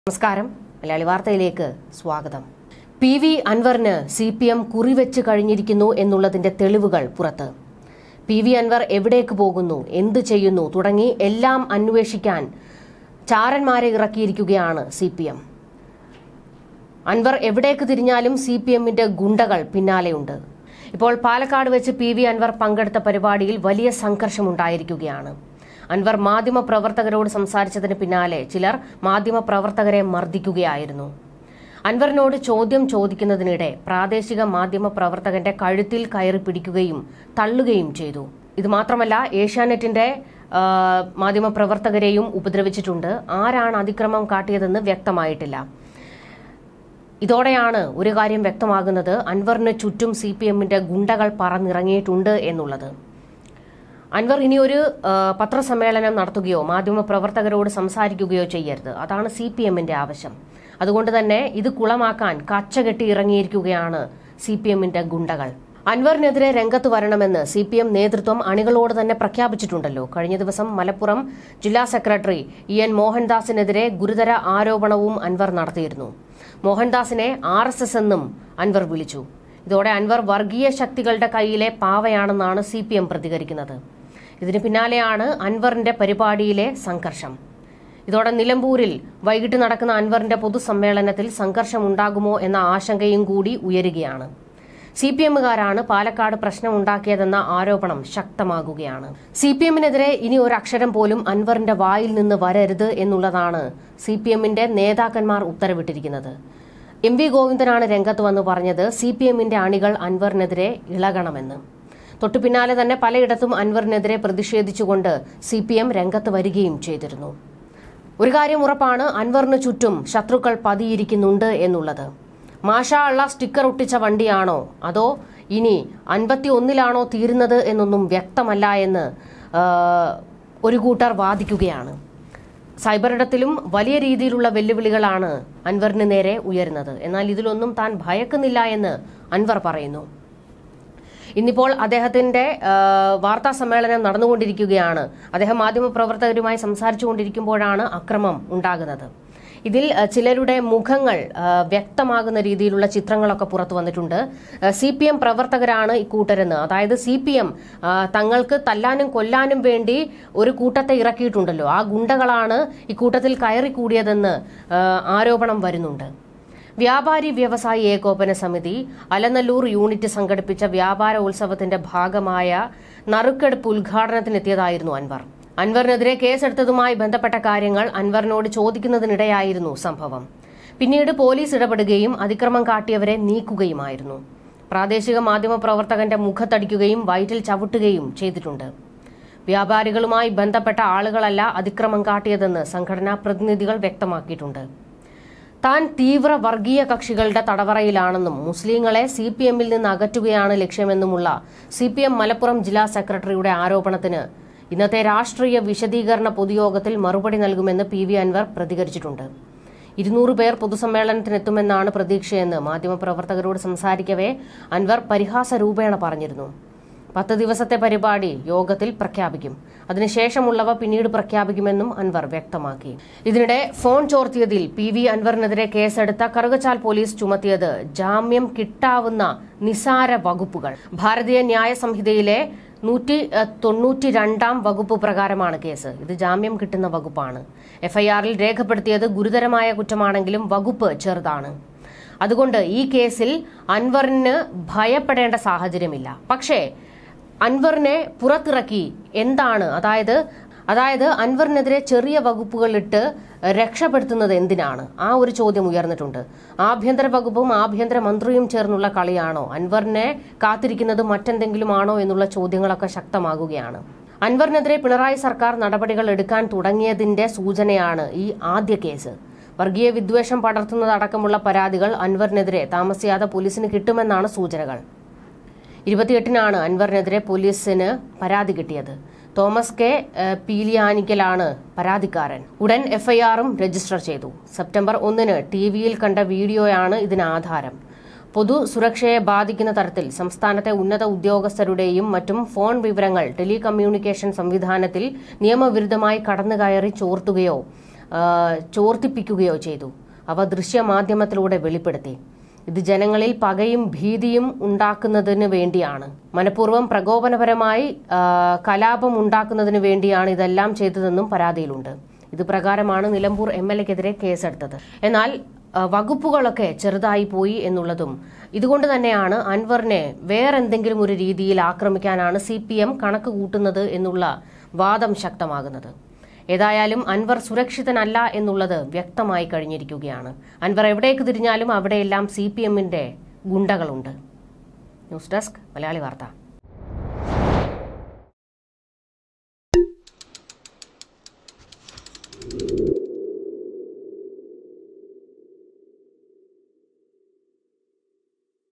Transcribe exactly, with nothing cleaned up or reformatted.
നമസ്കാരം. മലയാളി വാർത്തയിലേക്ക് സ്വാഗതം. പി വി അൻവറിന് സി പി എം കുറിവെച്ച് കഴിഞ്ഞിരിക്കുന്നു എന്നുള്ളതിന്റെ തെളിവുകൾ പുറത്ത്. പി വി അൻവർ എവിടേക്ക് പോകുന്നു, എന്ത് ചെയ്യുന്നു തുടങ്ങി എല്ലാം അന്വേഷിക്കാൻ ചാരന്മാരെ ഇറക്കിയിരിക്കുകയാണ് സി പി എം. അൻവർ എവിടേക്ക് തിരിഞ്ഞാലും സി പി എമ്മിന്റെ ഗുണ്ടകൾ പിന്നാലെയുണ്ട്. ഇപ്പോൾ പാലക്കാട് വെച്ച് പി വി അൻവർ പങ്കെടുത്ത പരിപാടിയിൽ വലിയ സംഘർഷമുണ്ടായിരിക്കുകയാണ്. അൻവർ മാധ്യമപ്രവർത്തകരോട് സംസാരിച്ചതിന് പിന്നാലെ ചിലർ മാധ്യമപ്രവർത്തകരെ മർദ്ദിക്കുകയായിരുന്നു. അൻവറിനോട് ചോദ്യം ചോദിക്കുന്നതിനിടെ പ്രാദേശിക മാധ്യമപ്രവർത്തകന്റെ കഴുത്തിൽ കയറി പിടിക്കുകയും തള്ളുകയും ചെയ്തു. ഇത് മാത്രമല്ല, ഏഷ്യാനെറ്റിന്റെ മാധ്യമപ്രവർത്തകരെയും ഉപദ്രവിച്ചിട്ടുണ്ട്. ആരാണ് അതിക്രമം കാട്ടിയതെന്ന് വ്യക്തമായിട്ടില്ല. ഇതോടെയാണ് ഒരു കാര്യം വ്യക്തമാകുന്നത്: അൻവറിന് ചുറ്റും സി പി എമ്മിന്റെ ഗുണ്ടകൾ പറന്നിറങ്ങിയിട്ടുണ്ട് എന്നുള്ളത്. അൻവർ ഇനിയൊരു പത്രസമ്മേളനം നടത്തുകയോ മാധ്യമപ്രവർത്തകരോട് സംസാരിക്കുകയോ ചെയ്യരുത്. അതാണ് സി പി എമ്മിന്റെ ആവശ്യം. അതുകൊണ്ട് തന്നെ ഇത് കുളമാക്കാൻ കച്ചകെട്ടി ഇറങ്ങിയിരിക്കുകയാണ് സി പി എമ്മിന്റെ ഗുണ്ടകൾ. അൻവറിനെതിരെ രംഗത്ത് വരണമെന്ന് സി പി എം നേതൃത്വം അണികളോട് തന്നെ പ്രഖ്യാപിച്ചിട്ടുണ്ടല്ലോ. കഴിഞ്ഞ ദിവസം മലപ്പുറം ജില്ലാ സെക്രട്ടറി ഇ എൻ മോഹൻദാസിനെതിരെ ഗുരുതര ആരോപണവും അൻവർ നടത്തിയിരുന്നു. മോഹൻദാസിനെ ആർ എസ് എസ് എന്നും അൻവർ വിളിച്ചു. ഇതോടെ അൻവർ വർഗീയ ശക്തികളുടെ കൈയിലെ പാവയാണെന്നാണ് സി പി എം പ്രതികരിക്കുന്നത്. ഇതിന് പിന്നാലെയാണ് അൻവറിന്റെ പരിപാടിയിലെ സംഘർഷം. ഇതോടെ നിലമ്പൂരിൽ വൈകിട്ട് നടക്കുന്ന അൻവറിന്റെ പൊതുസമ്മേളനത്തിൽ സംഘർഷമുണ്ടാകുമോ എന്ന ആശങ്കയും കൂടി ഉയരുകയാണ്. സി പി എമ്മുകാരാണ് പാലക്കാട് പ്രശ്നമുണ്ടാക്കിയതെന്ന ആരോപണം ശക്തമാകുകയാണ്. സി പി എമ്മിനെതിരെ ഇനി ഒരക്ഷരം പോലും അൻവറിന്റെ വായിൽ നിന്ന് വരരുത് എന്നുള്ളതാണ് സി പി എമ്മിന്റെ നേതാക്കന്മാർ ഉത്തരവിട്ടിരിക്കുന്നത്. എം വി ഗോവിന്ദനാണ് രംഗത്ത് വന്ന് പറഞ്ഞത് സി പി എമ്മിന്റെ അണികൾ അൻവറിനെതിരെ ഇളകണമെന്ന്. തൊട്ടു പിന്നാലെ തന്നെ പലയിടത്തും അൻവറിനെതിരെ പ്രതിഷേധിച്ചുകൊണ്ട് സി പി എം രംഗത്ത് വരികയും ചെയ്തിരുന്നു. ഒരു കാര്യം ഉറപ്പാണ്: അൻവറിന് ചുറ്റും ശത്രുക്കൾ പതിയിരിക്കുന്നുണ്ട് എന്നുള്ളത്. മാഷാ അള്ള സ്റ്റിക്കർ ഒട്ടിച്ച വണ്ടിയാണോ അതോ ഇനി അൻപത്തി ഒന്നിലാണോ തീരുന്നത് എന്നൊന്നും വ്യക്തമല്ല എന്ന് ഒരു കൂട്ടർ വാദിക്കുകയാണ്. സൈബറിടത്തിലും വലിയ രീതിയിലുള്ള വെല്ലുവിളികളാണ് അൻവറിന് നേരെ ഉയരുന്നത്. എന്നാൽ ഇതിലൊന്നും താൻ ഭയക്കുന്നില്ല എന്ന് അൻവർ പറയുന്നു. ഇന്നിപ്പോൾ അദ്ദേഹത്തിന്റെ വാർത്താ സമ്മേളനം നടന്നുകൊണ്ടിരിക്കുകയാണ്. അദ്ദേഹം മാധ്യമപ്രവർത്തകരുമായി സംസാരിച്ചുകൊണ്ടിരിക്കുമ്പോഴാണ് അക്രമം ഉണ്ടാകുന്നത്. ഇതിൽ ചിലരുടെ മുഖങ്ങൾ വ്യക്തമാകുന്ന രീതിയിലുള്ള ചിത്രങ്ങളൊക്കെ പുറത്തു വന്നിട്ടുണ്ട്. സി പി എം പ്രവർത്തകരാണ് ഇക്കൂട്ടരെന്ന്, അതായത് സി പി എം തങ്ങൾക്ക് തല്ലാനും കൊല്ലാനും വേണ്ടി ഒരു കൂട്ടത്തെ ഇറക്കിയിട്ടുണ്ടല്ലോ, ആ ഗുണ്ടകളാണ് ഇക്കൂട്ടത്തിൽ കയറിക്കൂടിയതെന്ന് ആരോപണം വരുന്നുണ്ട്. വ്യാപാരി വ്യവസായി ഏകോപന സമിതി അലനല്ലൂർ യൂണിറ്റ് സംഘടിപ്പിച്ച വ്യാപാര ഉത്സവത്തിന്റെ ഭാഗമായ നറുക്കെടുപ്പ് ഉദ്ഘാടനത്തിനെത്തിയതായിരുന്നു അൻവർ. അൻവറിനെതിരെ കേസെടുത്തതുമായി ബന്ധപ്പെട്ട കാര്യങ്ങൾ അൻവറിനോട് ചോദിക്കുന്നതിനിടെയായിരുന്നു സംഭവം. പിന്നീട് പോലീസ് ഇടപെടുകയും അതിക്രമം കാട്ടിയവരെ നീക്കുകയുമായിരുന്നു. പ്രാദേശിക മാധ്യമപ്രവർത്തകന്റെ മുഖത്തടിക്കുകയും വയറ്റിൽ ചവിട്ടുകയും ചെയ്തിട്ടുണ്ട്. വ്യാപാരികളുമായി ബന്ധപ്പെട്ട ആളുകളല്ല അതിക്രമം കാട്ടിയതെന്ന് സംഘടനാ പ്രതിനിധികൾ വ്യക്തമാക്കിയിട്ടുണ്ട്. താൻ തീവ്ര വർഗീയ കക്ഷികളുടെ തടവറയിലാണെന്നും മുസ്ലിങ്ങളെ സി പി എമ്മിൽ നിന്ന് അകറ്റുകയാണ് ലക്ഷ്യമെന്നുമുള്ള സി പി എം മലപ്പുറം ജില്ലാ സെക്രട്ടറിയുടെ ആരോപണത്തിന് ഇന്നത്തെ രാഷ്ട്രീയ വിശദീകരണ പൊതുയോഗത്തിൽ മറുപടി നൽകുമെന്ന് പി വി അൻവർ പ്രതികരിച്ചിട്ടുണ്ട്. ഇരുന്നൂറ് പേർ പൊതുസമ്മേളനത്തിനെത്തുമെന്നാണ് പ്രതീക്ഷയെന്ന് മാധ്യമപ്രവർത്തകരോട് സംസാരിക്കവേ അൻവർ പരിഹാസ രൂപേണ പറഞ്ഞിരുന്നു. പത്ത് ദിവസത്തെ പരിപാടി യോഗത്തിൽ പ്രഖ്യാപിക്കും, അതിനുശേഷമുള്ളവ പിന്നീട് പ്രഖ്യാപിക്കുമെന്നും അൻവർ വ്യക്തമാക്കി. ഇതിനിടെ ഫോൺ ചോർത്തിയതിൽ പി വി അൻവറിനെതിരെ കേസെടുത്ത കറുകച്ചാൽ പോലീസ് ചുമത്തിയത് ജാമ്യം കിട്ടാവുന്ന നിസാര വകുപ്പുകൾ. ഭാരതീയ ന്യായ സംഹിതയിലെ നൂറ്റി തൊണ്ണൂറ്റി രണ്ടാം വകുപ്പ് പ്രകാരമാണ് കേസ്. ഇത് ജാമ്യം കിട്ടുന്ന വകുപ്പാണ്. എഫ്ഐആറിൽ രേഖപ്പെടുത്തിയത് ഗുരുതരമായ കുറ്റമാണെങ്കിലും വകുപ്പ് ചെറുതാണ്. അതുകൊണ്ട് ഈ കേസിൽ അൻവറിന് ഭയപ്പെടേണ്ട സാഹചര്യമില്ല. പക്ഷേ അൻവറിനെ പുറത്തിറക്കി എന്താണ്, അതായത് അതായത് അൻവറിനെതിരെ ചെറിയ വകുപ്പുകളിട്ട് രക്ഷപ്പെടുത്തുന്നത് എന്തിനാണ്? ആ ഒരു ചോദ്യം ഉയർന്നിട്ടുണ്ട്. ആഭ്യന്തര വകുപ്പും ആഭ്യന്തര മന്ത്രിയും ചേർന്നുള്ള കളിയാണോ? അൻവറിനെ കാത്തിരിക്കുന്നത് മറ്റെന്തെങ്കിലും ആണോ എന്നുള്ള ചോദ്യങ്ങളൊക്കെ ശക്തമാകുകയാണ്. അൻവറിനെതിരെ പിണറായി സർക്കാർ നടപടികൾ എടുക്കാൻ തുടങ്ങിയതിന്റെ സൂചനയാണ് ഈ ആദ്യ കേസ്. വർഗീയ വിദ്വേഷം പടർത്തുന്നതടക്കമുള്ള പരാതികൾ അൻവറിനെതിരെ താമസിയാതെ പോലീസിന് കിട്ടുമെന്നാണ് സൂചനകൾ. ഇരുപത്തിയെട്ടിനാണ് അൻവറിനെതിരെ പോലീസിന് പരാതി കിട്ടിയത്. തോമസ് കെ പീലിയാനിക്കലാണ് പരാതിക്കാരൻ. ഉടൻ എഫ്ഐആറും രജിസ്റ്റർ ചെയ്തു. സെപ്റ്റംബർ ഒന്നിന് ടി വിയിൽ കണ്ട വീഡിയോയാണ് ഇതിന് ആധാരം. പൊതു സുരക്ഷയെ ബാധിക്കുന്ന തരത്തിൽ സംസ്ഥാനത്തെ ഉന്നത ഉദ്യോഗസ്ഥരുടെയും മറ്റും ഫോൺ വിവരങ്ങൾ ടെലികമ്മ്യൂണിക്കേഷൻ സംവിധാനത്തിൽ നിയമവിരുദ്ധമായി കടന്നുകയറി ചോർത്തുകയോ ചോർത്തിപ്പിക്കുകയോ ചെയ്തു. അവ ദൃശ്യമാധ്യമത്തിലൂടെ വെളിപ്പെടുത്തി. ഇത് ജനങ്ങളിൽ പകയും ഭീതിയും ഉണ്ടാക്കുന്നതിന് വേണ്ടിയാണ്, മനഃപൂർവ്വം പ്രകോപനപരമായി കലാപം ഉണ്ടാക്കുന്നതിന് വേണ്ടിയാണ് ഇതെല്ലാം ചെയ്തതെന്നും പരാതിയിലുണ്ട്. ഇത് പ്രകാരമാണ് നിലമ്പൂർ എം എൽ എക്കെതിരെ കേസെടുത്തത്. എന്നാൽ വകുപ്പുകളൊക്കെ ചെറുതായി പോയി എന്നുള്ളതും ഇതുകൊണ്ട് തന്നെയാണ് അൻവറിനെ വേറെന്തെങ്കിലും ഒരു രീതിയിൽ ആക്രമിക്കാനാണ് സി പി എം കണക്ക് കൂട്ടുന്നത് എന്നുള്ള വാദം ശക്തമാകുന്നത്. ഏതായാലും അൻവർ സുരക്ഷിതനല്ല എന്നുള്ളത് വ്യക്തമായി കഴിഞ്ഞിരിക്കുകയാണ്. അൻവർ എവിടേക്ക് തിരിഞ്ഞാലും അവിടെയെല്ലാം സി പി എമ്മിന്റെ ഗുണ്ടകളുണ്ട്. ന്യൂസ് ഡെസ്ക് മലയാളി വാർത്ത.